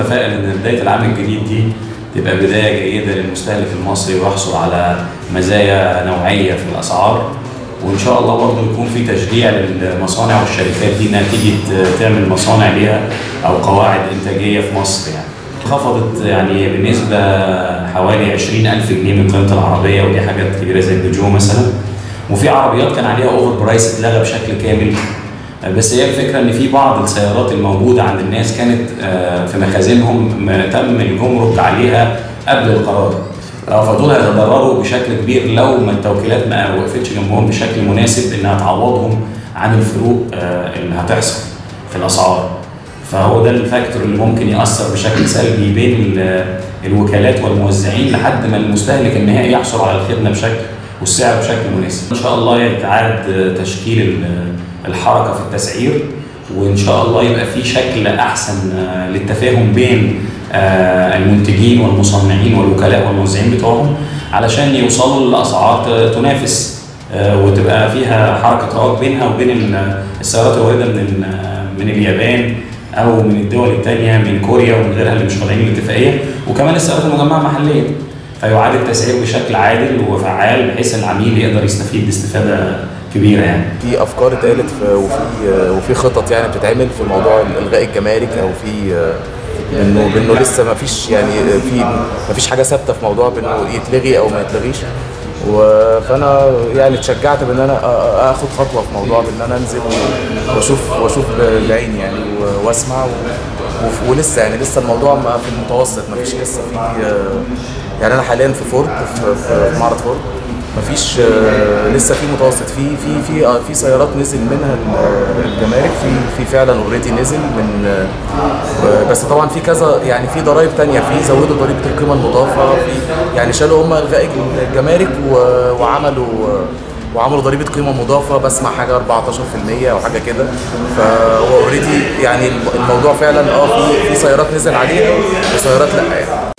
متفائل ان بدايه العام الجديد دي تبقى بدايه جيده للمستهلك المصري ويحصل على مزايا نوعيه في الاسعار، وان شاء الله برضه يكون في تشجيع للمصانع والشركات دي انها تيجي تعمل مصانع ليها او قواعد انتاجيه في مصر. يعني خفضت يعني بنسبه حوالي 20,000 جنيه من قيمه العربيه، ودي حاجات كبيره زي البيجو مثلا. وفي عربيات كان عليها اوفر برايس اتلغى بشكل كامل. بس هي الفكره ان في بعض السيارات الموجوده عند الناس كانت في مخازنهم تم الجمرك عليها قبل القرار، فدول هيتضرروا بشكل كبير لو ما التوكيلات ما وقفتش جنبهم بشكل مناسب انها تعوضهم عن الفروق اللي هتحصل في الاسعار. فهو ده الفاكتور اللي ممكن ياثر بشكل سلبي بين الوكالات والموزعين لحد ما المستهلك النهائي يحصل على الخدمه بشكل والسعر بشكل مناسب. ان شاء الله يتعاد تشكيل الحركه في التسعير، وان شاء الله يبقى في شكل احسن للتفاهم بين المنتجين والمصنعين والوكلاء والموزعين بتوعهم علشان يوصلوا لاسعار تنافس وتبقى فيها حركه رواج بينها وبين السيارات الوارده من اليابان او من الدول الثانيه من كوريا ومن غيرها اللي مش طالعين الاتفاقيه، وكمان السيارات المجمعه محليا. فيعاد التسعير بشكل عادل وفعال بحيث العميل يقدر يستفيد باستفاده كبيره. يعني في افكار اتقالت وفي خطط يعني بتتعمل في موضوع الغاء الجمارك، او في انه لسه ما فيش يعني ما فيش حاجه ثابته في موضوع بانه يتلغي او ما يتلغيش. فانا يعني اتشجعت بان انا اخد خطوه في موضوع بان انا انزل واشوف بعيني يعني واسمع ولسه يعني لسه الموضوع في المتوسط، ما فيش لسه في يعني انا حاليا في فورد في معرض فورد، مفيش لسه في متوسط في سيارات نزل منها الجمارك، في فعلا اوريدي نزل من، بس طبعا في كذا يعني في ضرائب ثانيه، في زودوا ضريبه القيمه المضافه، في يعني شالوا هم الغاء الجمارك وعملوا ضريبه قيمه مضافه بسمع حاجه 14% او حاجه كده. فهو اوريدي يعني الموضوع فعلا في سيارات نزل عليها وسيارات لا يعني.